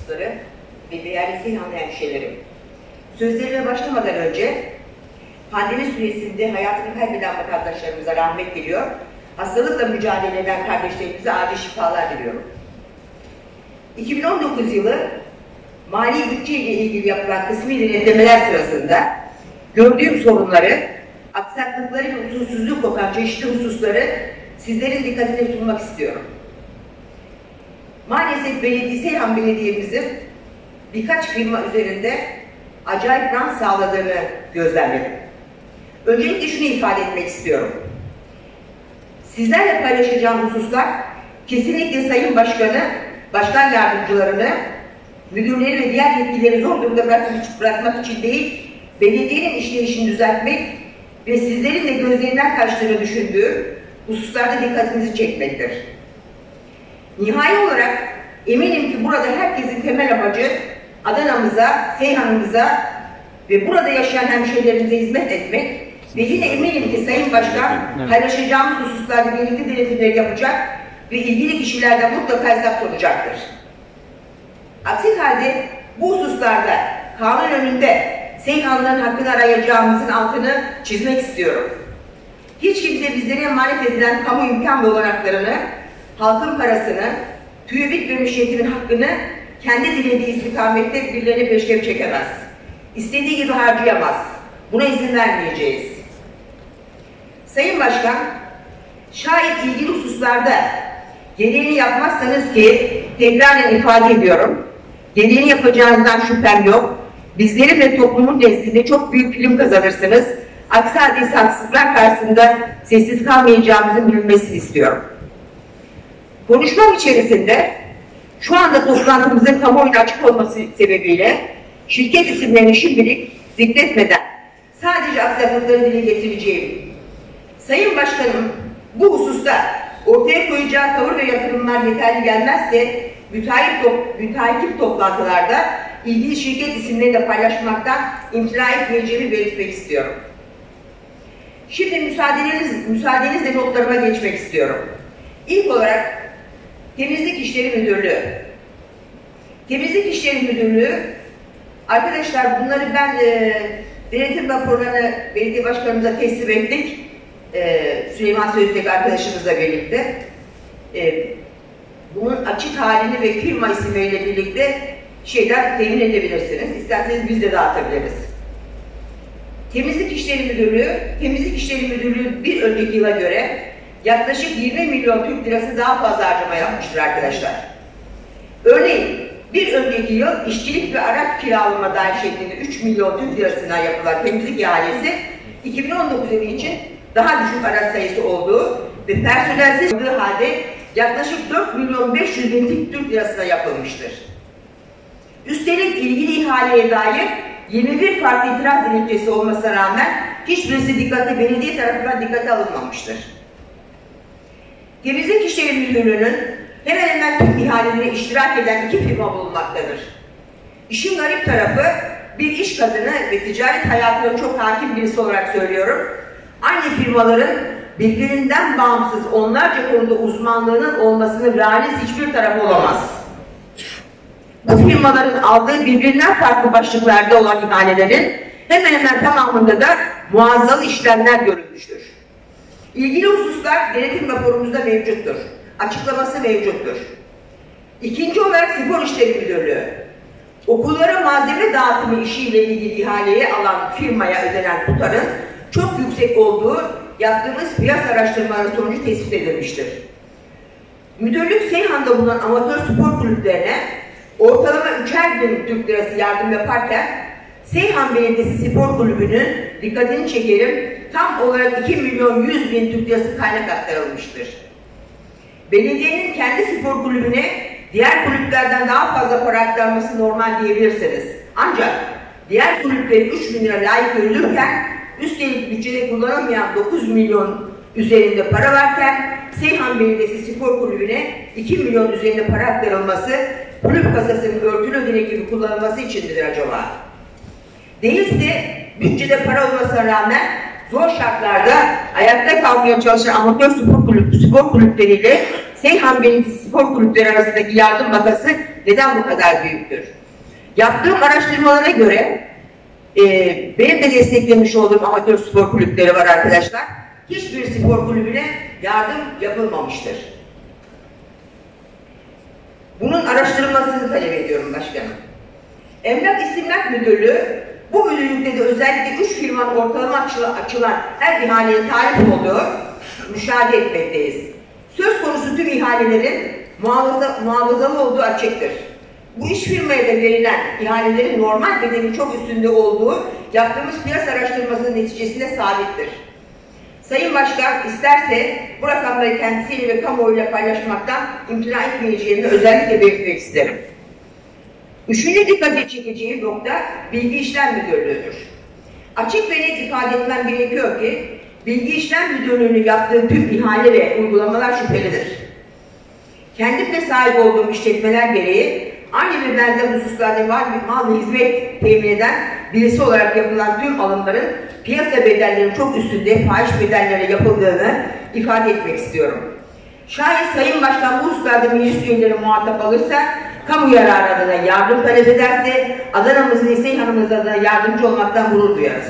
hususları ve değerli Seyhanlı hemşehrilerim. Sözlerime başlamadan önce pandemi süresinde hayatını kaybeden vatandaşlarımıza rahmet diliyor. Hastalıkla mücadele eden kardeşlerimize acil şifalar diliyorum. 2019 yılı mali bütçe ile ilgili yapılan kısmi denetlemeler sırasında gördüğüm sorunları, aksaklıkları ve usulsüzlük kokan çeşitli hususları sizlerin dikkatine sunmak istiyorum. Maalesef Seyhan Belediye'mizin birkaç firma üzerinde acayip rant sağladığını gözlemledim. Öncelikle şunu ifade etmek istiyorum. Sizlerle paylaşacağım hususlar kesinlikle Sayın Başkanı, Başkan Yardımcılarını, müdürleri ve diğer yetkileri zor durumda bırakmak için değil, belediyenin işleyişini düzeltmek ve sizlerin de gözlerinden kaçtığını düşündüğüm hususlarda dikkatinizi çekmektir. Nihai olarak eminim ki burada herkesin temel amacı Adana'mıza, Seyhan'ımıza ve burada yaşayan hemşehrilerimize hizmet etmek ve yine eminim ki Sayın Başkan paylaşacağımız hususlarda gerekli denetimleri yapacak ve ilgili kişilerden mutlaka hesap soracaktır. Aksi halde bu hususlarda kanun önünde Seyhanlıların hakkını arayacağımızın altını çizmek istiyorum. Hiç kimse bizlere emanet edilen kamu imkan ve olanaklarını, halkın parasını, tüyü bitmemiş yetimin hakkını kendi dilediği istikamette birilerine peşkeş çekemez. İstediği gibi harcayamaz. Buna izin vermeyeceğiz. Sayın Başkan, şayet ilgili hususlarda gereğini yapmazsanız ki tekraren ifade ediyorum, gereğini yapacağınızdan şüphem yok. Bizlerin ve toplumun nezdinde çok büyük prim kazanırsınız. Aksi halde haksızlıklar karşısında sessiz kalmayacağımızın bilinmesini istiyorum. Konuşmam içerisinde şu anda toplantımızın kamuoyuna açık olması sebebiyle şirket isimlerini şimdilik zikretmeden sadece aksaklıkları dile getireceğim. Sayın Başkanım bu hususta ortaya koyacağı tavır ve yatırımlar yeterli gelmezse müteakip toplantılarda ilgili şirket isimlerini de paylaşmaktan imtina etmeyeceğimi belirtmek istiyorum. Şimdi müsaadenizle notlarıma geçmek istiyorum. İlk olarak Temizlik İşleri Müdürlüğü. Temizlik İşleri Müdürlüğü, arkadaşlar bunları ben denetim raporlarını belediye başkanımıza teslim ettik. Süleyman Söztek arkadaşımızla birlikte. Bunun açık halini ve firma isimleriyle birlikte temin edebilirsiniz. İsterseniz biz de dağıtabiliriz. Temizlik İşleri Müdürlüğü bir önceki yıla göre yaklaşık 20 milyon Türk lirası daha fazla harcama yapmıştır arkadaşlar. Örneğin bir önceki yıl işçilik ve araç kiralama dahil şeklinde 3 milyon Türk lirasına yapılan temizlik ihalesi 2019 yılı için daha düşük araç sayısı olduğu ve personelsiz olduğu halde yaklaşık 4 milyon 500 bin Türk lirasına yapılmıştır. Üstelik ilgili ihaleye dair 21 farklı itiraz dilekçesi olmasına rağmen hiçbirisi belediye tarafından dikkate alınmamıştır. Temizlik İşleri Müdürlüğü'nün hemen hemen tüm ihalelere iştirak eden 2 firma bulunmaktadır. İşin garip tarafı bir iş kadını ve ticaret hayatına çok hakim birisi olarak söylüyorum. Aynı firmaların birbirinden bağımsız onlarca konuda uzmanlığının olmasının realist hiçbir tarafı olamaz. Bu firmaların aldığı birbirinden farklı başlıklarda olan ihalelerin hemen hemen tamamında da muazzalı işlemler görülmüştür. İlgili hususlar denetim raporumuzda mevcuttur. Açıklaması mevcuttur. İkinci olarak Spor İşleri Müdürlüğü. Okullara malzeme dağıtımı işiyle ilgili ihaleye alan firmaya ödenen tutarın çok yüksek olduğu yaptığımız piyasa araştırmaları sonucu tespit edilmiştir. Müdürlük Seyhan'da bulunan amatör spor kulüplerine ortalama 3'er bin Türk lirası yardım yaparken Seyhan Belediyesi Spor Kulübü'nün dikkatini çekerim tam olarak 2 milyon 100 bin Türk lirası kaynak aktarılmıştır. Belediyenin kendi spor kulübüne diğer kulüplerden daha fazla para aktarması normal diyebilirsiniz. Ancak diğer kulüplerin 3 bin lira layık görülürken üstelik bütçede kullanılmayan 9 milyon üzerinde para varken Seyhan Belediyesi Spor Kulübü'ne 2 milyon üzerinde para aktarılması kulüp kasasının örtülü ödenek gibi kullanılması içindir acaba? Değilse bütçede para olmasına rağmen zor şartlarda ayakta kalmaya çalışan amatör spor kulüpleriyle Seyhan Belediyesi Spor Kulüpleri arasındaki yardım makası neden bu kadar büyüktür? Yaptığım araştırmalara göre benim de desteklemiş olduğum amatör spor kulüpleri var arkadaşlar. Hiçbir spor kulübüne yardım yapılmamıştır. Bunun araştırılmasını talep ediyorum başkanım. Emlak İstimlak Müdürlüğü bu müdürlükte de özellikle 3 firmanın ortalama açılan her ihaleye talip olduğu müşahede etmekteyiz. Söz konusu tüm ihalelerin muhafazalı olduğu açıktır. Bu iş firmaya da verilen ihalelerin normal bedelinin çok üstünde olduğu yaptığımız piyasa araştırmasının neticesinde sabittir. Sayın Başkan isterse bu rakamları kendisiyle ve kamuoyuyla paylaşmaktan imtina etmeyeceğini özellikle belirtmek isterim. Üçüncü dikkat çekeceği nokta Bilgi İşlem Müdürlüğü'dür. Açık ve net ifade etmem gerekiyor ki Bilgi İşlem Müdürlüğü'nün yaptığı tüm ihale ve uygulamalar şüphelidir. Kendim de sahip olduğum işletmeler gereği aynı ve benzer hususlarda mal ve hizmet temin eden birisi olarak yapılan tüm alımların piyasa bedellerinin çok üstünde fahiş bedellere yapıldığını ifade etmek istiyorum. Şayet Sayın Başkan bu hususlarda meclis üyeleri muhatap alırsa, kamu yararı adına yardım talep ederse, Adana'mızın Hüseyin Hanım'ın adına yardımcı olmaktan gurur duyarız.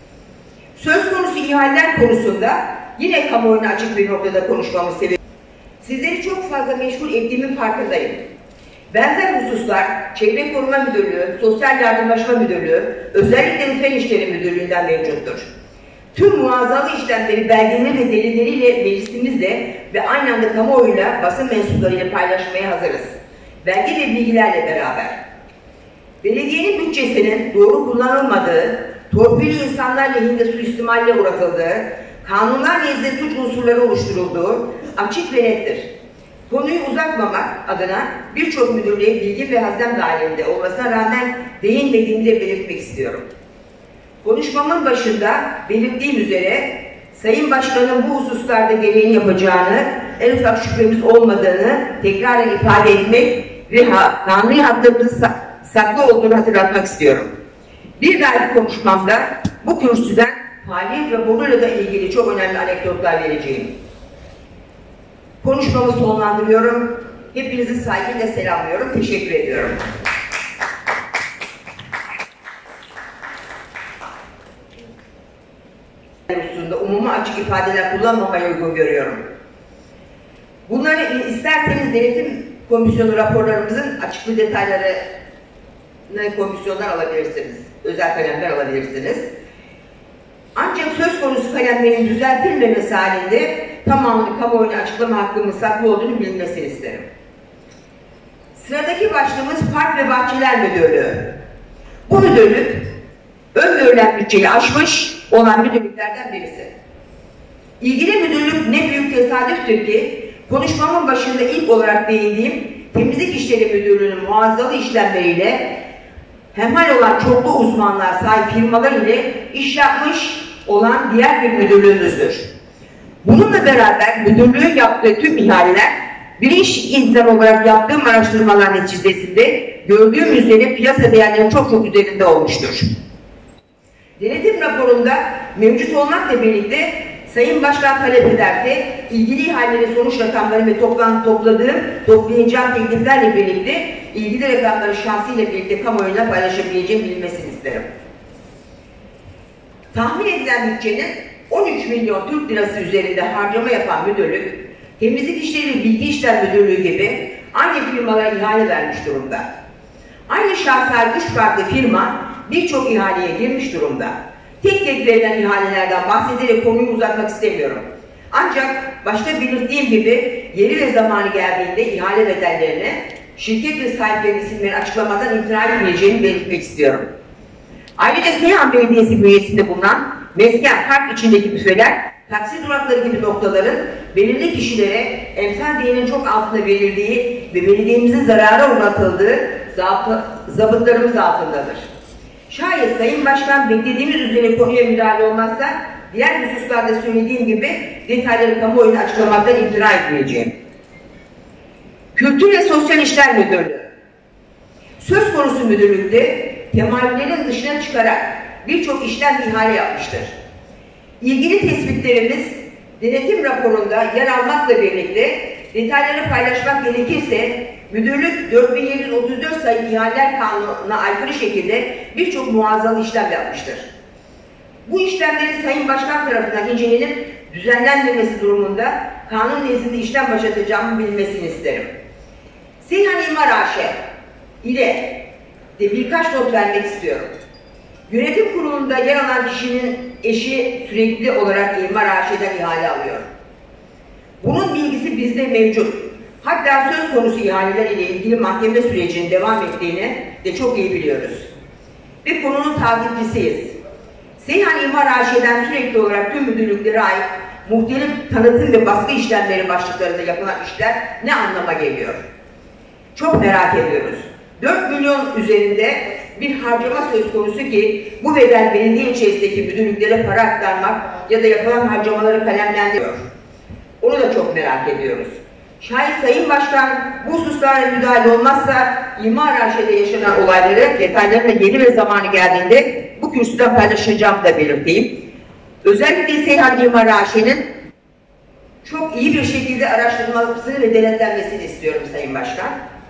Söz konusu ihaleler konusunda yine kamuoyuna açık bir noktada konuşmamız sebebi. Sizleri çok fazla meşgul ettiğimin farkındayım. Benzer hususlar Çevre Koruma Müdürlüğü, Sosyal Yardımlaşma Müdürlüğü, özellikle Fen İşleri Müdürlüğü'nden mevcuttur. Tüm muazzalı işlemleri belgeleri ve delilleriyle meclisimizle ve aynı anda kamuoyuyla, basın mensuplarıyla paylaşmaya hazırız. Belge ve bilgilerle beraber. Belediyenin bütçesinin doğru kullanılmadığı, torpilli insanlar lehinde suistimalle uğratıldığı, kanunlar nezdinde suç unsurları oluşturulduğu açık ve nettir. Konuyu uzatmamak adına birçok müdürlüğe bilgi ve haznem dahilinde olmasına rağmen değinmediğimi de belirtmek istiyorum. Konuşmamın başında belirttiğim üzere Sayın Başkan'ın bu hususlarda gereğini yapacağını, en ufak şüphemiz olmadığını tekrar ifade etmek ve kanuni haklarımızın saklı olduğunu hatırlatmak istiyorum. Bir dahaki konuşmamda bu kürsüden faaliyet raporuyla da ilgili çok önemli anekdotlar vereceğim. Konuşmamı sonlandırıyorum. Hepinizi saygıyla selamlıyorum. Teşekkür ediyorum. Hususunda umuma açık ifadeler kullanmamaya uygun görüyorum. Bunları isterseniz denetim komisyonu raporlarımızın açıklı detaylarını komisyondan alabilirsiniz. Özel kalemler alabilirsiniz. Ancak söz konusu kalemlerin düzeltilmemesi halinde tamamını kamuoyuna açıklama hakkımın saklı olduğunu bilinmesini isterim. Sıradaki başlığımız Park ve Bahçeler Müdürlüğü. Bu müdürlük öngörülen bütçeyi aşmış olan müdürlüklerden birisi. İlgili müdürlük ne büyük tesadüftür ki konuşmamın başında ilk olarak değindiğim Temizlik İşleri Müdürlüğü'nün muazzalı işlemleriyle hemhal olan çoklu uzmanlar sahip firmalar ile iş yapmış olan diğer bir müdürlüğümüzdür. Bununla beraber müdürlüğün yaptığı tüm ihaleler bir iş insan olarak yaptığım araştırmalar neticesinde gördüğüm üzere piyasa değerlerinin çok üzerinde olmuştur. Denetim raporunda mevcut olmakla birlikte Sayın Başkan talep ederse ilgili ihalelerin sonuç rakamları ve toplayacağım tekliflerle birlikte ilgili rakamları şahsıyla birlikte kamuoyuna paylaşabileceğim bilmesini isterim. Tahmin edilen bütçenin 13 milyon Türk lirası üzerinde harcama yapan müdürlük, Temizlik İşleri ve Bilgi İşlem Müdürlüğü gibi aynı firmalara ihale vermiş durumda. Aynı şahslar 3 farklı firma birçok ihaleye girmiş durumda. Tek tek verilen ihalelerden bahsederek konuyu uzatmak istemiyorum. Ancak başta belirttiğim gibi yeri ve zamanı geldiğinde ihale bedellerine şirket ve sahiplerinin isimlerini açıklamadan imtina etmeyeceğini belirtmek istiyorum. Ayrıca Seyhan Belediyesi bünyesinde bulunan mesken, park içindeki büfeler, taksi durakları gibi noktaların belirli kişilere emsal değerinin çok altında verildiği ve belediyemizin zarara uğratıldığı zabıtlarımız altındadır. Şayet Sayın Başkan beklediğimiz üzere konuya müdahale olmazsa, diğer hususlarda söylediğim gibi detayları kamuoyuna açıklamaktan imtina etmeyeceğim. Kültür ve Sosyal İşler Müdürlüğü. Söz konusu müdürlükte temayüllerin dışına çıkarak birçok işlem ihale yapmıştır. İlgili tespitlerimiz denetim raporunda yer almakla birlikte detayları paylaşmak gerekirse müdürlük 4734 sayılı ihaleler kanununa aykırı şekilde birçok muazzalı işlem yapmıştır. Bu işlemlerin Sayın Başkan tarafından incelenip düzenlenmemesi durumunda kanun nezdinde işlem başlatacağımı bilmesini isterim. Seyhan İmar AŞ ile de birkaç not vermek istiyorum. Yönetim kurulunda yer alan kişinin eşi sürekli olarak İmar AŞ'den ihale alıyor. Bunun bilgisi bizde mevcut. Hatta söz konusu ihaleler ile ilgili mahkeme sürecinin devam ettiğini de çok iyi biliyoruz. Ve konunun takipçisiyiz. Seyhan İmar AŞ'den sürekli olarak tüm müdürlüklere ait muhtelif tanıtım ve baskı işlemleri başlıklarında yapılan işler ne anlama geliyor? Çok merak ediyoruz. 4 milyon üzerinde bir harcama söz konusu ki bu bedel belediye içerisindeki müdürlüklere para aktarmak ya da yapılan harcamaları kalemlendiriyor. Onu da çok merak ediyoruz. Şayet Sayın Başkan bu hususlara müdahale olmazsa İmar AŞ'de yaşanan olayları detaylarına yeri ve zamanı geldiğinde bu kürsüden paylaşacağımı da belirteyim. Özellikle Seyhan İmar AŞ'nin çok iyi bir şekilde araştırılmasını ve denetlenmesini istiyorum Sayın Başkan.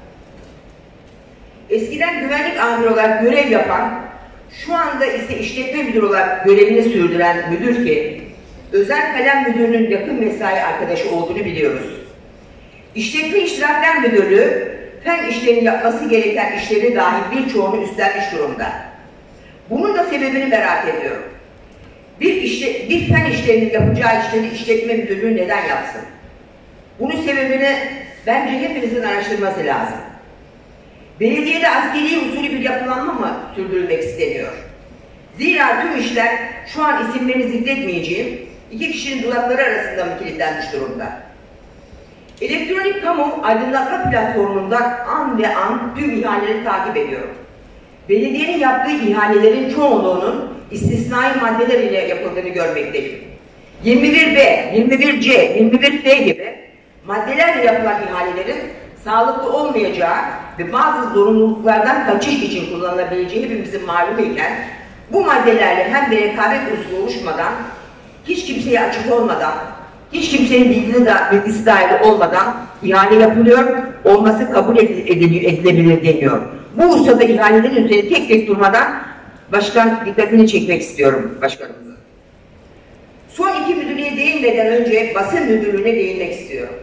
Eskiden güvenlik amiri olarak görev yapan, şu anda ise işletme müdürü olarak görevini sürdüren müdür ki, özel kalem müdürünün yakın mesai arkadaşı olduğunu biliyoruz. İşletme İştirakler Müdürlüğü, fen işlerini yapması gereken işleri dahil birçoğunu üstlenmiş durumda. Bunun da sebebini merak ediyorum. Bir fen işlerinin yapacağı işleri işletme müdürlüğü neden yapsın? Bunun sebebini bence hepimizin araştırması lazım. Belediyede askeri usulü bir yapılanma mı sürdürülmek isteniyor? Zira tüm işler şu an isimlerini zikretmeyeceğim iki kişinin dudakları arasında mı kilitlenmiş durumda? Elektronik kamu aydınlatma platformundan an ve an tüm ihaleleri takip ediyorum. Belediyenin yaptığı ihalelerin çoğunluğunun istisnai maddeler ile yapıldığını görmekteyim. 21B, 21C, 21F gibi maddelerle yapılan ihalelerin sağlıklı olmayacağı ve bazı zorunluluklardan kaçış için kullanılabileceği hepimizin malumu iken bu maddelerle hem bir rekabet usulü oluşmadan, hiç kimseye açık olmadan, hiç kimsenin bilgisi dahil olmadan ihale yapılıyor, olması kabul edilebilir deniyor. Bu hususda ihalelerin üzerine tek tek durmadan başkan dikkatini çekmek istiyorum başkanımızın. Son iki müdürlüğe değinmeden önce basın müdürlüğüne değinmek istiyorum.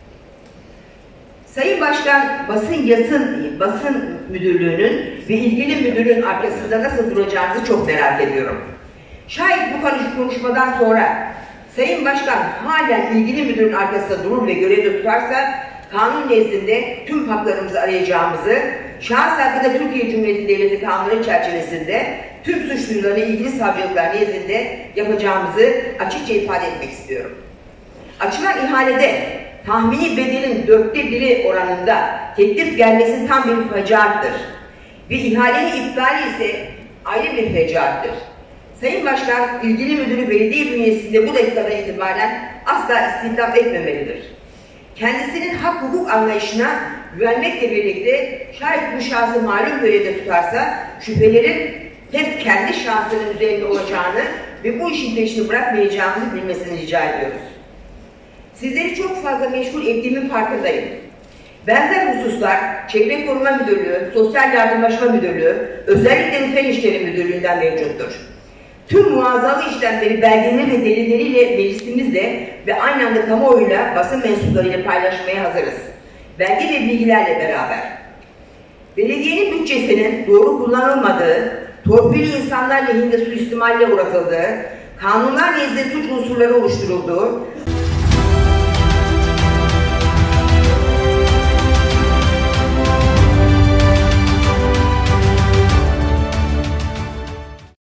Sayın Başkan, basın müdürlüğünün ve ilgili müdürün arkasında nasıl duracağınızı çok merak ediyorum. Şayet bu konuşmadan sonra Sayın Başkan halen ilgili müdürün arkasında durur ve görevde tutarsa kanun nezdinde tüm haklarımızı arayacağımızı, şahıs hakkında Türkiye Cumhuriyeti Devleti kanunları çerçevesinde tüm suç duyurularını ilgili savcılıklar nezdinde yapacağımızı açıkça ifade etmek istiyorum. Açılan ihalede tahmini bedelin 1/4 oranında teklif gelmesi tam bir fecaattir. Ve ihalenin iptali ise ayrı bir fecaattir. Sayın Başkan, ilgili müdürü belediye bünyesinde bu dakikadan itibaren asla istihdam etmemelidir. Kendisinin hak hukuk anlayışına güvenmekle birlikte şayet bu şahsı malum görevde tutarsa şüphelerin hep kendi şahsının üzerinde olacağını ve bu işin peşini bırakmayacağımızı bilmesini rica ediyoruz. Sizleri çok fazla meşgul ettiğimin farkındayım. Benzer hususlar Çevre Koruma Müdürlüğü, Sosyal Yardımlaşma Müdürlüğü, özellikle Fen İşleri Müdürlüğü'nden mevcuttur. Tüm muazzalı işlemleri belgeleri ve delilleriyle meclisimizle ve aynı anda kamuoyuyla basın mensuplarıyla paylaşmaya hazırız. Belge ve bilgilerle beraber. Belediyenin bütçesinin doğru kullanılmadığı, torpilli insanlar lehinde suistimalle uğratıldığı, kanunlar nezdinde suç unsurları oluşturulduğu,